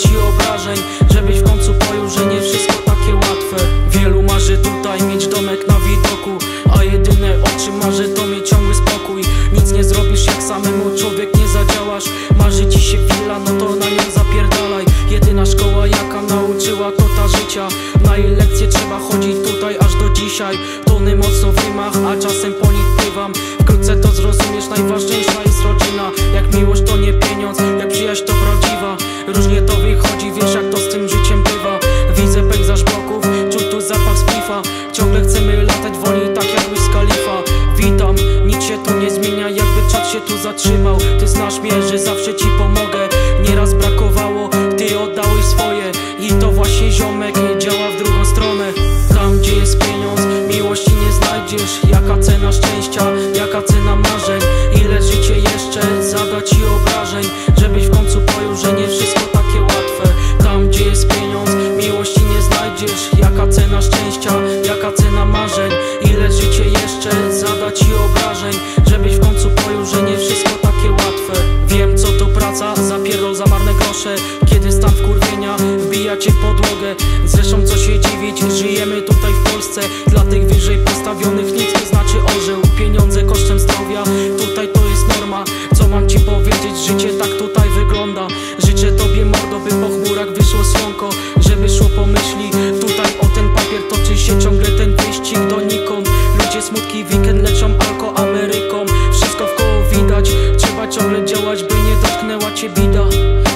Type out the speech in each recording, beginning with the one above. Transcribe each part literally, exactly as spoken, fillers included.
zadać ci obrażeń, żebyś w końcu pojął, że nie wszystko takie łatwe. Wielu marzy tutaj mieć domek na widoku, a jedyne o czym marzy to mieć ciągły spokój. Nic nie zrobisz jak samemu człowiek nie zadziałasz. Marzy ci się willa, no to na nią zapierdalaj. Jedyna szkoła jaka nauczyła to ta życia. Na jej lekcje trzeba chodzić tutaj aż do dzisiaj. Tony mocno w rymach, a czasem po nich pływam. Wkrótce to zrozumiesz, najważniejsza jest rodzina. Jak miłość to nie pieniądz, jak przyjaźń to prawdziwa. Różnie to wychodzi, wiesz jak to z tym życiem bywa. Widzę pejzaż bloków, czuć tu zapach z pifa. Ciągle chcemy latać wolni, tak jak Wiz Khalifa. Witam, nic się tu nie zmienia, jakby czas się tu zatrzymał. Ty znasz mnie, że zawsze ci pomogę. Nieraz brakowało, ty oddałeś swoje. I to właśnie ziomek działa w drugą stronę. Tam gdzie jest pieniądz, miłości nie znajdziesz. Jaka cena szczęścia, jaka cena marzeń. Ile życie jeszcze zada ci obrażeń, żebyś w końcu pojął, że nie wszystko takie łatwe. Tam gdzie jest pieniądz, miłości nie znajdziesz. Jaka cena szczęścia, jaka cena marzeń. Ile życie jeszcze zada ci obrażeń, żebyś w końcu pojął, że nie wszystko takie łatwe. Wiem co to praca, zapierdol za marne grosze. Kiedy stan wkurwienia wbija cię w podłogę. Zresztą co się dziwić, żyjemy tutaj w Polsce. Dla tych wyżej postawionych nic nie znaczy orzeł. Pieniądze kosztem zdrowia, tutaj to jest norma. Co mam ci powiedzieć, życie tak tutaj wygląda. Życzę tobie mordo, by po chmurach wyszło słonko. Żeby szło po myśli, tutaj o ten papier toczy się ciągle ten wyścig donikąd. Ludzie smutki weekend leczą alko Ameryką. Wszystko w koło widać, trzeba ciągle działać, by nie dotknęła cię bida.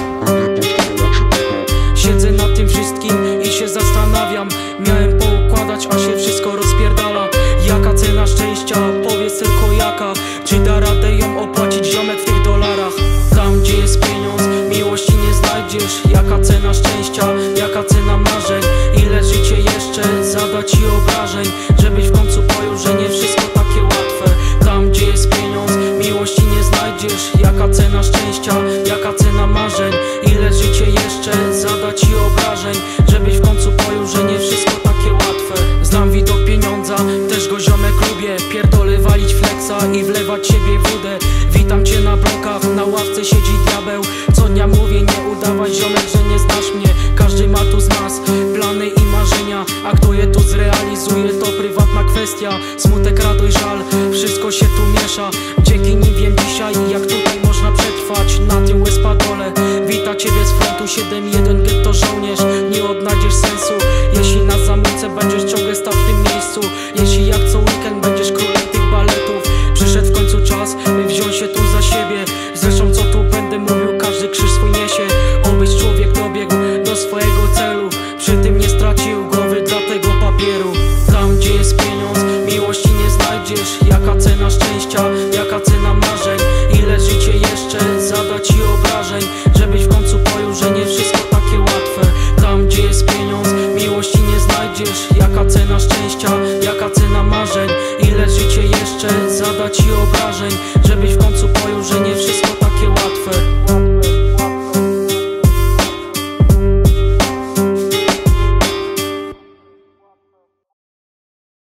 Siedzę nad tym wszystkim i się zastanawiam. Miałem poukładać, a się wszystko rozpierdala. Jaka cena szczęścia? Powiedz tylko jaka. Czy da radę ją opłacić ziomek w tych dolarach? Tam gdzie jest pieniądz, miłości nie znajdziesz. Jaka cena szczęścia? Jaka cena marzeń? Ile życie jeszcze zada ci obrażeń, żebyś w końcu pojął, że nie wszystko takie łatwe. Tam gdzie jest pieniądz, miłości nie znajdziesz. Jaka cena szczęścia? Jaka cena marzeń? Ile życie jeszcze zada ci obrażeń, żebyś w końcu pojął, że nie wszystko takie łatwe. Znam widok pieniądza, też go ziomek lubię. Pierdolę walić flexa i wlewać siebie wódę. Witam cię na blokach, na ławce siedzi diabeł. Co dnia mówię, nie udawaj ziomek, że nie znasz mnie. Każdy ma tu z nas plany i marzenia, a kto je tu zrealizuje, to prywatna kwestia. Smutek, radość, żal, wszystko się tu miesza. Dzięki nim wiem dzisiaj, jak tutaj można przetrwać na tym łezpadole. Wita ciebie z frontu siedem jeden getto żołnierz. Nie odnajdziesz sensu, jeśli na zamówce będziesz ciągle stał w tym miejscu. Jeśli jak co weekend będziesz królem tych baletów. Przyszedł w końcu czas, by wziąć się tu za siebie. Zresztą co tu będę mówił, każdy krzyż swój niesie. Obyś człowiek dobiegł do swojego celu, przy tym nie stracił go.